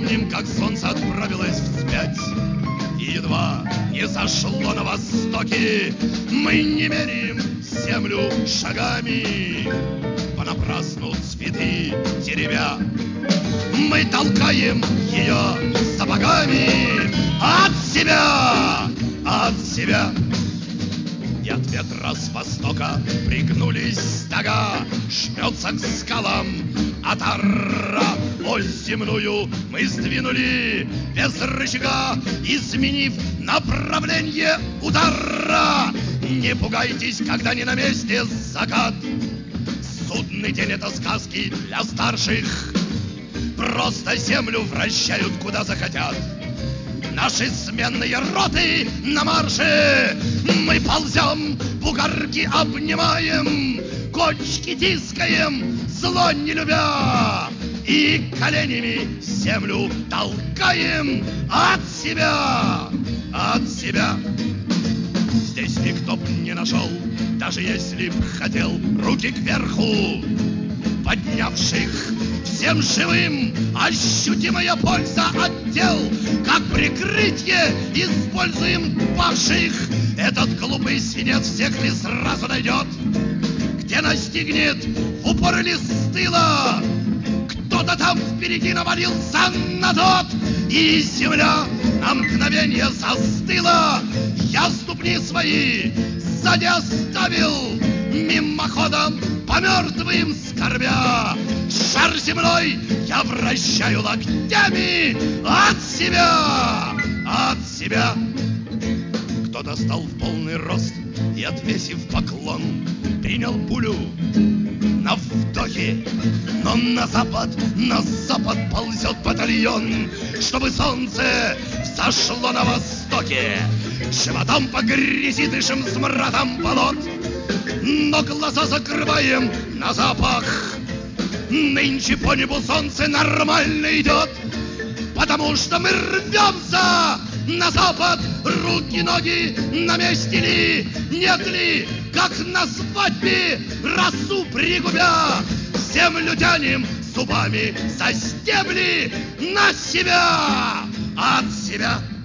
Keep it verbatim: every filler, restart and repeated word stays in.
помним, как солнце отправилось вспять, и едва не зашло на востоке, мы не меряем землю шагами, понапрасну цветы теребя. Мы толкаем ее сапогами от себя, от себя. И от ветра с востока пригнулись стога, жмется к скалам отара. Ось земную мы сдвинули без рычага, изменив направление удара. Не пугайтесь, когда не на месте закат. Судный день — это сказки для старших. Просто землю вращают, куда захотят. Наши сменные роты на марше. Мы ползем, бугорки обнимаем, кочки тискаем, зло не любя, и коленями землю толкаем от себя, от себя. Здесь никто б не нашел, даже если б хотел, руки кверху поднявших. Всем живым ощутимая польза от дел, как прикрытие используем павших. Этот глупый свинец всех ли сразу найдет, где настигнет в упор или с тыла. Кто-то там впереди навалился на тот, и земля на мгновение застыла. Я ступни свои сзади оставил, мимоходом по мертвым скорбя. Шар земной я вращаю локтями от себя, от себя. Кто-то стал в полный рост и, отвесив поклон, принял пулю на вдохе. Но на запад, на запад ползет батальон, чтобы солнце взошло на востоке. Животом по грязи дышим смрадом болот, но глаза закрываем на запах. Нынче по небу солнце нормально идет, потому что мы рвемся на запад. Руки, ноги на месте ли, нет ли, как на свадьбе, росу пригубя. Землю тянем зубами за стебли на себя, от себя.